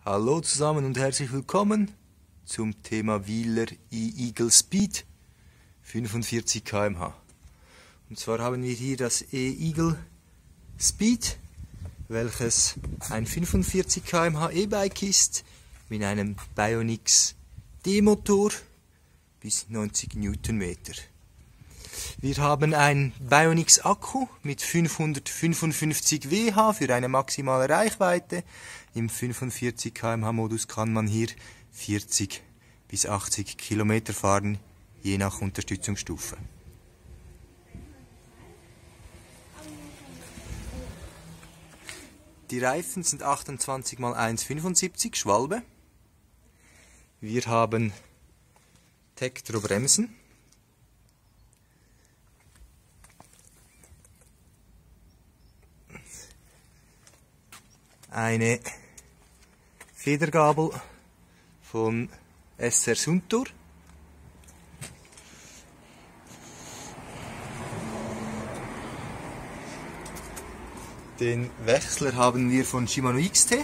Hallo zusammen und herzlich willkommen zum Thema Wheeler E-Eagle Speed 45 km/h. Und zwar haben wir hier das E-Eagle Speed, welches ein 45 km/h E-Bike ist mit einem Bionix D-Motor bis 90 Newtonmeter. Wir haben einen Bionix Akku mit 555 Wh für eine maximale Reichweite. Im 45 km/h Modus kann man hier 40 bis 80 Kilometer fahren, je nach Unterstützungsstufe. Die Reifen sind 28 x 1,75 Schwalbe. Wir haben Tektro Bremsen. Eine Federgabel von SR Suntour. Den Wechsler haben wir von Shimano XT.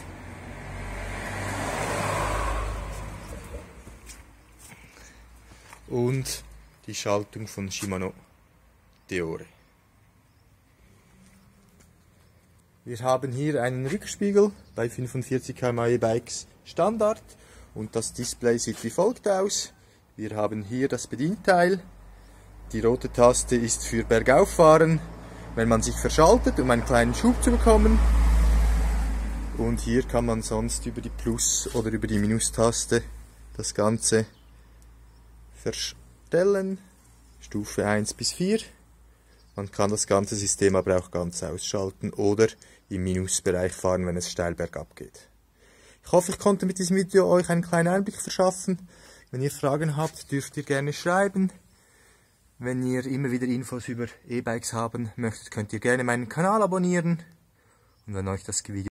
Und die Schaltung von Shimano Deore. Wir haben hier einen Rückspiegel bei 45 km/h E-Bikes Standard und das Display sieht wie folgt aus. Wir haben hier das Bedienteil. Die rote Taste ist für Bergauffahren, wenn man sich verschaltet, um einen kleinen Schub zu bekommen. Und hier kann man sonst über die Plus- oder über die Minustaste das Ganze verstellen. Stufe 1 bis 4. Man kann das ganze System aber auch ganz ausschalten oder im Minusbereich fahren, wenn es steil bergab geht. Ich hoffe, ich konnte mit diesem Video euch einen kleinen Einblick verschaffen. Wenn ihr Fragen habt, dürft ihr gerne schreiben. Wenn ihr immer wieder Infos über E-Bikes haben möchtet, könnt ihr gerne meinen Kanal abonnieren. Und wenn euch das Video